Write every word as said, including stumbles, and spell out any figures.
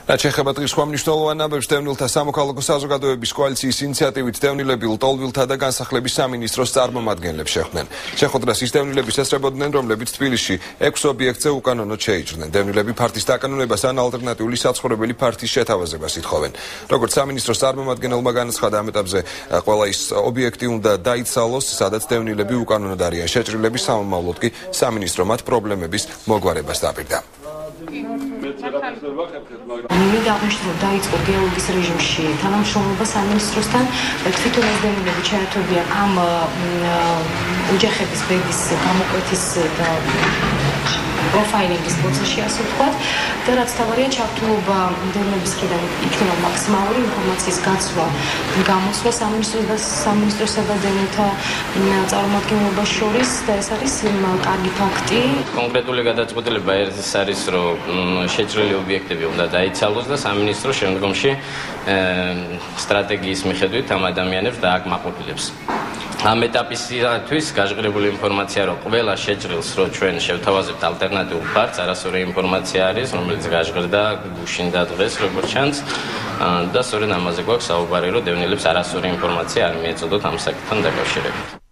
რაც ეხება დღის სხვა მნიშვნელოვან ნაბევს, დევნილთა სამოქალაქო საზოგადოების კოალიციის ინიციატივით დევნილები ლტოლვილთა და განსახლების სამინისტროს წარმომადგენლებს შეხვდნენ. შეხვედრას ის დევნილების ესწრებოდნენ, რომლებიც თბილისში ექვს ობიექტზე უკანონოდ შეიჭრნენ. დევნილები ფართის დაკანონებას ან ალტერნატიული საცხოვრებელი ფართის შეთავაზებას ითხოვენ. როგორც სამინისტროს წარმომადგენელმა განაცხადა, ამ ეტაპზე ყველა ის ობიექტი უნდა დაიცალოს, სადაც დევნილები უკანონოდ არიან შეჭრილები, სამომავლოდ კი სამინისტრო მათ პრობლემების მოგვარებას დაპირდა. მინდა აღნიშნო, რომ დაიწყო დიალოგის რეჟიმში თანამშრომლობა სამინისტროსთან, თვითონ ეს დევნილები ჩაერთვებიან ამ ოჯახების ბედის გამოკვეთის და პროფაილინგის პროცესში, ასე ვთქვათ, და რაც თავარია ჩართულობა დევნილების მხრიდან იქნება მაქსიმალური ინფორმაციის გაცვლა, გამოსვლა სამინისტროს და სამინისტროსა და დევნილთა წარმომადგენლობას შორის და ეს არის კარგი ფაქტი. კონკრეტული გადაწყვეტილება ეს არის, რომ შეჭრილი ობიექტები უნდა დაიცალოს და სამინისტრო შემდგომში სტრატეგიის მიხედვით ამ ადამიანებს დააკმაყოფილებს. ამ ეტაპისათვის გაჟღერებული ინფორმაცია, რომ ყველა შეჭრილს, რო ჩვენ შევთავაზებთ ალტერნატიულ ფართს, არასწორი ინფორმაცია არის, რომელიც გაჟღერდა გუშინ და დღეს, როგორც ჩანს, და სწორედ ამაზე გვაქვს საუბარი, რომ დევნილებს არასწორი ინფორმაცია არ მიეწოდოთ ამ საკითხთან დაკავშირებით.